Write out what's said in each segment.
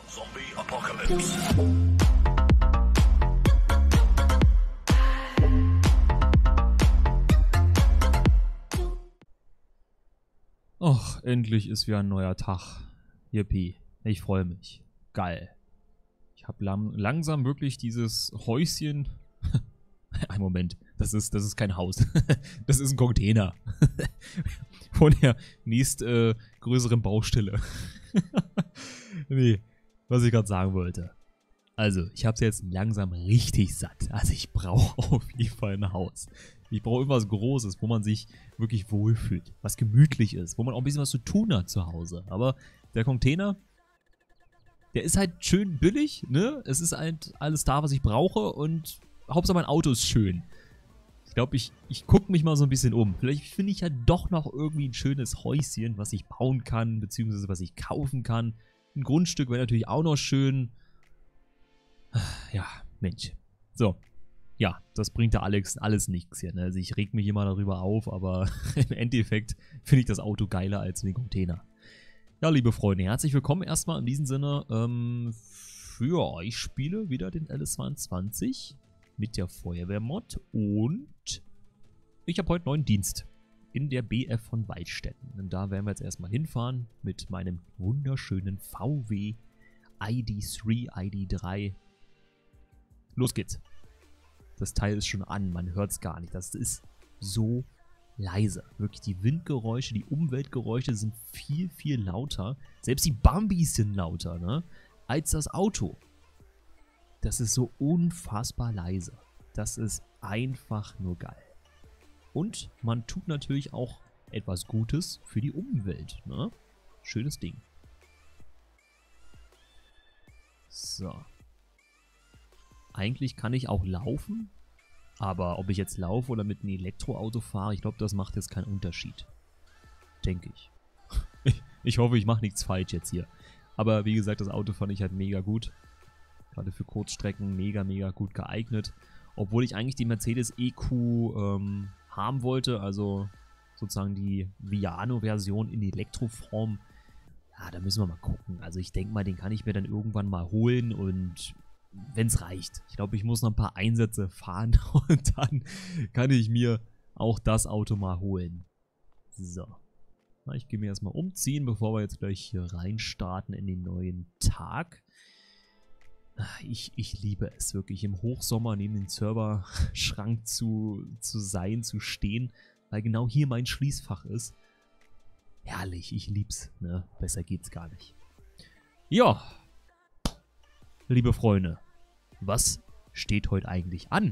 Zombie Apocalypse. Och, endlich ist wieder ein neuer Tag. Yippie. Ich freue mich. Geil. Ich habe langsam wirklich dieses Häuschen. Ein Moment. Das ist kein Haus. Das ist ein Container. Von der nächst größeren Baustelle. Nee, was ich gerade sagen wollte. Also, ich habe es jetzt langsam richtig satt. Also, ich brauche auf jeden Fall ein Haus. Ich brauche irgendwas Großes, wo man sich wirklich wohlfühlt. Was gemütlich ist, wo man auch ein bisschen was zu tun hat zu Hause. Aber der Container, der ist halt schön billig, ne? Es ist halt alles da, was ich brauche und Hauptsache mein Auto ist schön. Ich glaube, ich gucke mich mal so ein bisschen um. Vielleicht finde ich ja doch noch irgendwie ein schönes Häuschen, was ich bauen kann, beziehungsweise was ich kaufen kann. Ein Grundstück wäre natürlich auch noch schön. Ja, Mensch. So. Ja, das bringt der Alex alles nichts hier. Ne? Also ich reg mich immer darüber auf, aber im Endeffekt finde ich das Auto geiler als den Container. Ja, liebe Freunde, herzlich willkommen erstmal in diesem Sinne. Für euch spiele wieder den LS22 mit der Feuerwehrmod und ich habe heute neuen Dienst in der BF von Weidstetten. Und da werden wir jetzt erstmal hinfahren mit meinem wunderschönen VW ID3, ID3. Los geht's. Das Teil ist schon an, man hört es gar nicht. Das ist so leise. Wirklich, die Windgeräusche, die Umweltgeräusche sind viel, viel lauter. Selbst die Bambis sind lauter, ne? Als das Auto. Das ist so unfassbar leise. Das ist einfach nur geil. Und man tut natürlich auch etwas Gutes für die Umwelt, ne? Schönes Ding. So. Eigentlich kann ich auch laufen, aber ob ich jetzt laufe oder mit einem Elektroauto fahre, ich glaube, das macht jetzt keinen Unterschied. Denke ich. Ich hoffe, ich mache nichts falsch jetzt hier. Aber wie gesagt, das Auto fand ich halt mega gut. Gerade für Kurzstrecken mega, mega gut geeignet. Obwohl ich eigentlich die Mercedes EQ haben wollte, also sozusagen die Viano-Version in Elektroform. Ja, da müssen wir mal gucken. Also ich denke mal, den kann ich mir dann irgendwann mal holen und wenn es reicht. Ich glaube, ich muss noch ein paar Einsätze fahren und dann kann ich mir auch das Auto mal holen. So. Na, ich gehe mir erstmal umziehen, bevor wir jetzt gleich hier reinstarten in den neuen Tag. Ich liebe es wirklich, im Hochsommer neben dem Serverschrank zu stehen, weil genau hier mein Schließfach ist. Herrlich, ich lieb's, ne? Besser geht's gar nicht. Ja, liebe Freunde, was steht heute eigentlich an?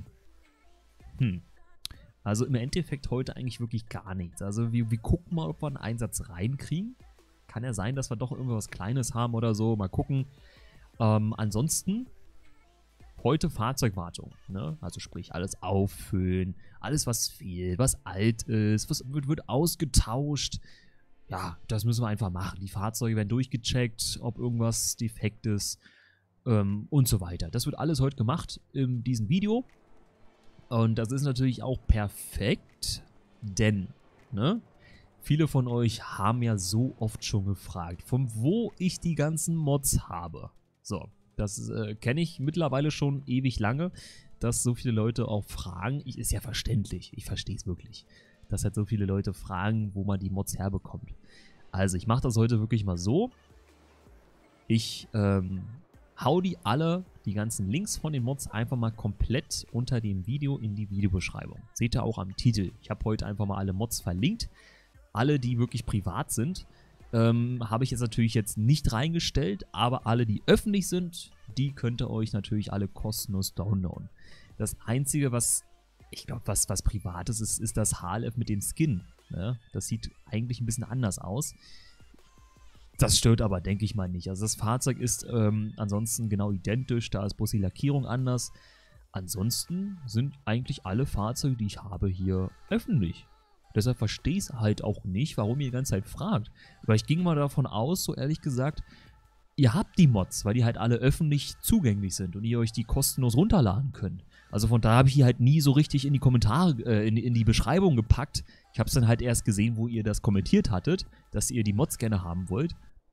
Also im Endeffekt heute eigentlich wirklich gar nichts. Also wir gucken mal, ob wir einen Einsatz reinkriegen. Kann ja sein, dass wir doch irgendwas Kleines haben oder so. Mal gucken. Ansonsten heute Fahrzeugwartung, ne? Also sprich alles auffüllen, alles was fehlt, was alt ist, was wird ausgetauscht. Ja, das müssen wir einfach machen. Die Fahrzeuge werden durchgecheckt, ob irgendwas defekt ist und so weiter. Das wird alles heute gemacht in diesem Video und das ist natürlich auch perfekt, denn, ne? Viele von euch haben ja so oft schon gefragt, von wo ich die ganzen Mods habe. So, das kenne ich mittlerweile schon ewig lange, dass so viele Leute auch fragen. Ist ja verständlich, ich verstehe es wirklich, dass halt so viele Leute fragen, wo man die Mods herbekommt. Also, ich mache das heute wirklich mal so. Ich hau die ganzen Links von den Mods einfach mal komplett unter dem Video in die Videobeschreibung. Seht ihr auch am Titel. Ich habe heute einfach mal alle Mods verlinkt. Alle, die wirklich privat sind, habe ich jetzt natürlich nicht reingestellt, aber alle, die öffentlich sind, die könnt ihr euch natürlich alle kostenlos downloaden. Das Einzige, was ich glaube, was Privates ist, ist das HLF mit dem Skin. Ne? Das sieht eigentlich ein bisschen anders aus. Das stört aber, denke ich mal, nicht. Also das Fahrzeug ist ansonsten genau identisch, da ist bloß die Lackierung anders. Ansonsten sind eigentlich alle Fahrzeuge, die ich habe, hier öffentlich. Deshalb verstehe ich es halt auch nicht, warum ihr die ganze Zeit fragt. Weil ich ging mal davon aus, so ehrlich gesagt, ihr habt die Mods, weil die halt alle öffentlich zugänglich sind und ihr euch die kostenlos runterladen könnt. Also von daher habe ich die halt nie so richtig in die Kommentare, in die Beschreibung gepackt. Ich habe es dann halt erst gesehen, wo ihr das kommentiert hattet, dass ihr die Mods gerne haben wollt.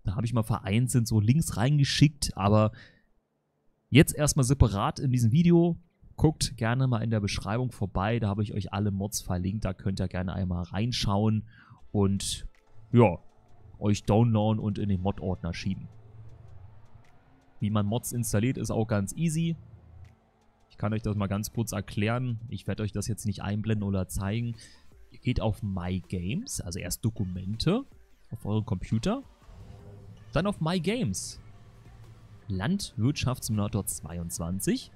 Da habe ich mal vereinzelt so Links reingeschickt, aber jetzt erstmal separat in diesem Video. Guckt gerne mal in der Beschreibung vorbei, da habe ich euch alle Mods verlinkt, da könnt ihr gerne einmal reinschauen und ja, euch downloaden und in den Mod-Ordner schieben. Wie man Mods installiert, ist auch ganz easy. Ich kann euch das mal ganz kurz erklären. Ich werde euch das jetzt nicht einblenden oder zeigen. Ihr geht auf My Games, also erst Dokumente auf eurem Computer, dann auf My Games. Landwirtschaftssimulator 22.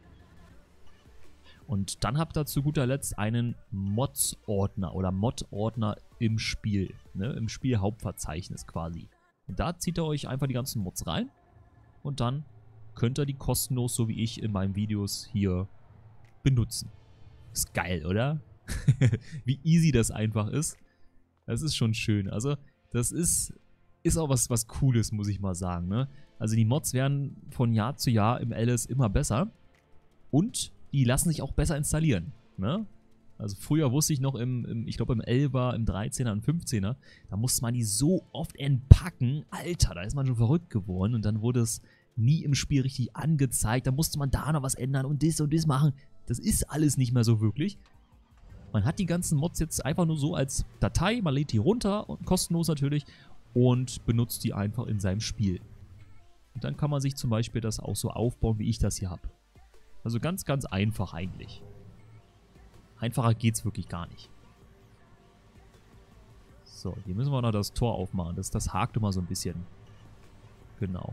Und dann habt ihr zu guter Letzt einen Mods-Ordner oder Mod-Ordner im Spiel, ne, im Spielhauptverzeichnis quasi. Und da zieht ihr euch einfach die ganzen Mods rein und dann könnt ihr die kostenlos, so wie ich in meinen Videos hier, benutzen. Ist geil, oder? Wie easy das einfach ist. Das ist schon schön. Also, das ist auch was Cooles, muss ich mal sagen, ne? Also, die Mods werden von Jahr zu Jahr im LS immer besser. Und die lassen sich auch besser installieren, ne? Also, früher wusste ich noch ich glaube im 11er, im 13er und 15er, da musste man die so oft entpacken. Alter, da ist man schon verrückt geworden. Und dann wurde es nie im Spiel richtig angezeigt. Da musste man da noch was ändern und das machen. Das ist alles nicht mehr so wirklich. Man hat die ganzen Mods jetzt einfach nur so als Datei, man lädt die runter, und kostenlos natürlich, und benutzt die einfach in seinem Spiel. Und dann kann man sich zum Beispiel das auch so aufbauen, wie ich das hier habe. Also ganz, ganz einfach eigentlich. Einfacher geht's wirklich gar nicht. So, hier müssen wir noch das Tor aufmachen. Das hakt immer so ein bisschen. Genau.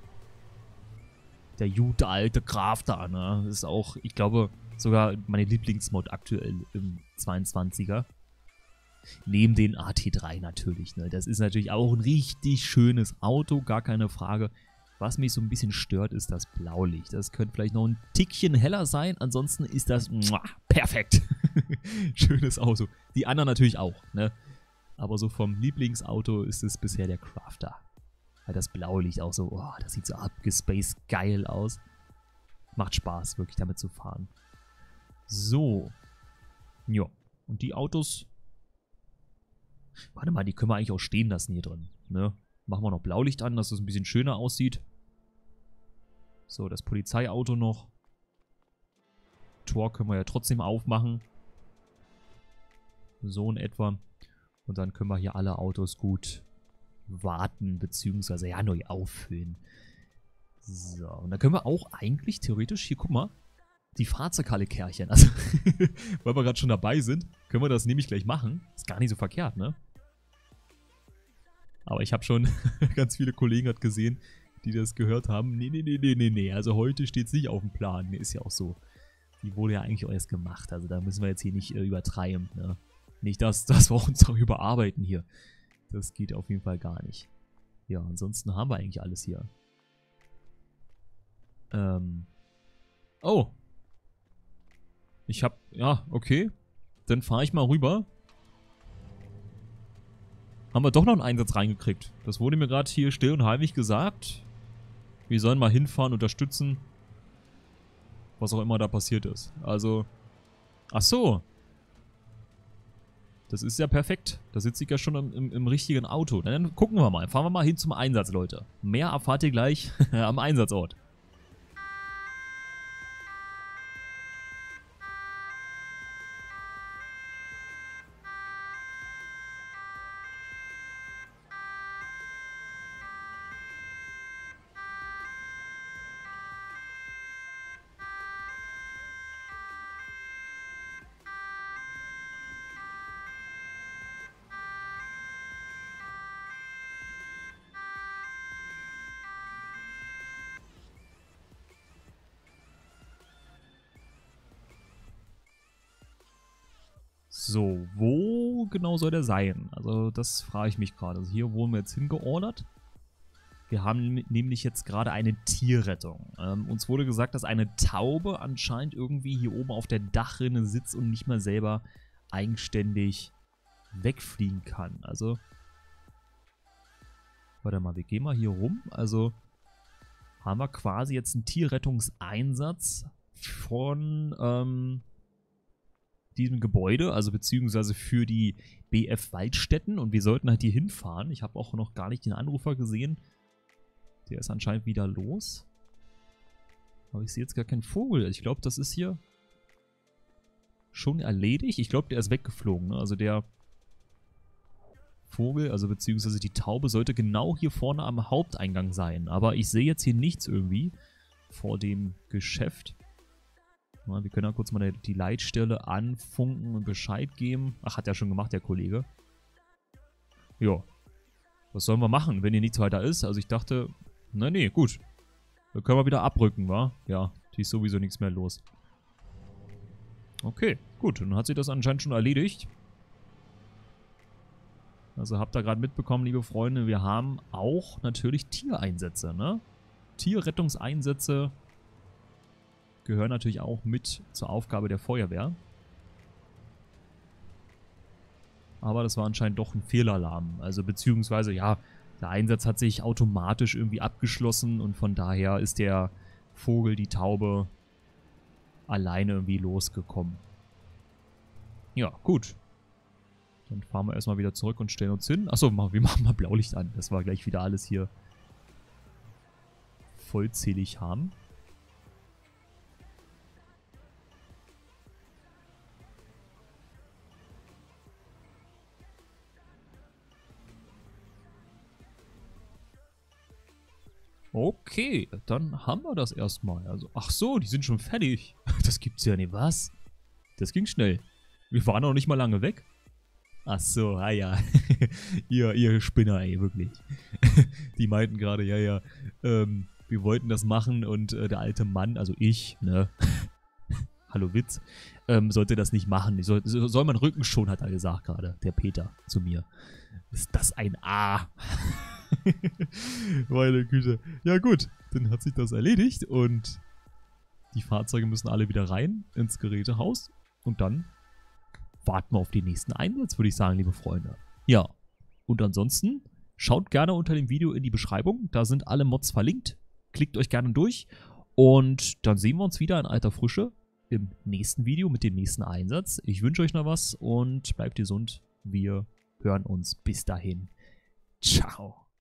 Der gute alte Graf da, ne? Das ist auch, ich glaube, sogar meine Lieblingsmod aktuell im 22er. Neben den AT3 natürlich, ne? Das ist natürlich auch ein richtig schönes Auto, gar keine Frage. Was mich so ein bisschen stört, ist das Blaulicht. Das könnte vielleicht noch ein Tickchen heller sein. Ansonsten ist das perfekt. Schönes Auto. Die anderen natürlich auch, ne? Aber so vom Lieblingsauto ist es bisher der Crafter. Weil das Blaulicht auch so, oh, das sieht so abgespaced geil aus. Macht Spaß, wirklich damit zu fahren. So. Ja. Und die Autos. Warte mal, die können wir eigentlich auch stehen lassen hier drin, ne? Machen wir noch Blaulicht an, dass es ein bisschen schöner aussieht. So, das Polizeiauto noch. Tor können wir ja trotzdem aufmachen. So in etwa. Und dann können wir hier alle Autos gut warten, beziehungsweise ja neu auffüllen. So, und dann können wir auch eigentlich theoretisch, hier guck mal, die Fahrzeughalle-Kärchen, also weil wir gerade schon dabei sind, können wir das nämlich gleich machen. Ist gar nicht so verkehrt, ne? Aber ich habe schon ganz viele Kollegen hat gesehen, die das gehört haben. Nee, also heute steht es nicht auf dem Plan. Nee, ist ja auch so. Die wurde ja eigentlich auch erst gemacht, also da müssen wir jetzt hier nicht übertreiben, ne? Nicht, dass wir uns auch überarbeiten hier. Das geht auf jeden Fall gar nicht. Ja, ansonsten haben wir eigentlich alles hier. Oh. Ja, okay. Dann fahre ich mal rüber. Haben wir doch noch einen Einsatz reingekriegt. Das wurde mir gerade hier still und heimlich gesagt. Wir sollen mal hinfahren, unterstützen. Was auch immer da passiert ist. Also. Ach so. Das ist ja perfekt. Da sitze ich ja schon im richtigen Auto. Dann gucken wir mal. Fahren wir mal hin zum Einsatz, Leute. Mehr erfahrt ihr gleich am Einsatzort. So, wo genau soll der sein? Also das frage ich mich gerade. Also hier wurden wir jetzt hingeordert. Wir haben nämlich jetzt gerade eine Tierrettung. Uns wurde gesagt, dass eine Taube anscheinend irgendwie hier oben auf der Dachrinne sitzt und nicht mehr selber eigenständig wegfliegen kann. Also, warte mal, wir gehen mal hier rum. Also haben wir quasi jetzt einen Tierrettungseinsatz von diesem Gebäude, also beziehungsweise für die BF Waldstätten und wir sollten halt hier hinfahren. Ich habe auch noch gar nicht den Anrufer gesehen. Der ist anscheinend wieder los. Aber ich sehe jetzt gar keinen Vogel. Ich glaube, das ist hier schon erledigt. Ich glaube, der ist weggeflogen. Ne? Also der Vogel, also beziehungsweise die Taube, sollte genau hier vorne am Haupteingang sein. Aber ich sehe jetzt hier nichts irgendwie vor dem Geschäft. Na, wir können ja kurz mal die Leitstelle anfunken und Bescheid geben. Ach, hat ja schon gemacht, der Kollege. Ja. Was sollen wir machen, wenn hier nichts weiter ist? Also ich dachte, na nee, gut. Dann können wir wieder abrücken, wa? Ja, hier ist sowieso nichts mehr los. Okay, gut. Dann hat sich das anscheinend schon erledigt. Also habt ihr gerade mitbekommen, liebe Freunde, wir haben auch natürlich Tiereinsätze, ne? Tierrettungseinsätze gehören natürlich auch mit zur Aufgabe der Feuerwehr. Aber das war anscheinend doch ein Fehlalarm. Also beziehungsweise, ja, der Einsatz hat sich automatisch irgendwie abgeschlossen und von daher ist der Vogel, die Taube, alleine irgendwie losgekommen. Ja, gut. Dann fahren wir erstmal wieder zurück und stellen uns hin. Achso, wir machen mal Blaulicht an, dass wir gleich wieder alles hier vollzählig haben. Okay, dann haben wir das erstmal. Also, ach so, die sind schon fertig. Das gibt's ja nicht. Was? Das ging schnell. Wir waren noch nicht mal lange weg. Ach so, ah ja. ihr Spinner, ey, wirklich. Die meinten gerade, ja, wir wollten das machen und der alte Mann, also ich, ne, hallo Witz, sollte das nicht machen. Soll man Rücken schon, hat er gesagt gerade, der Peter zu mir. Ist das ein A? Meine Güte. Ja gut, dann hat sich das erledigt und die Fahrzeuge müssen alle wieder rein ins Gerätehaus und dann warten wir auf den nächsten Einsatz, würde ich sagen, liebe Freunde. Ja, und ansonsten schaut gerne unter dem Video in die Beschreibung, da sind alle Mods verlinkt. Klickt euch gerne durch und dann sehen wir uns wieder in alter Frische im nächsten Video mit dem nächsten Einsatz. Ich wünsche euch noch was und bleibt gesund. Wir hören uns bis dahin. Ciao.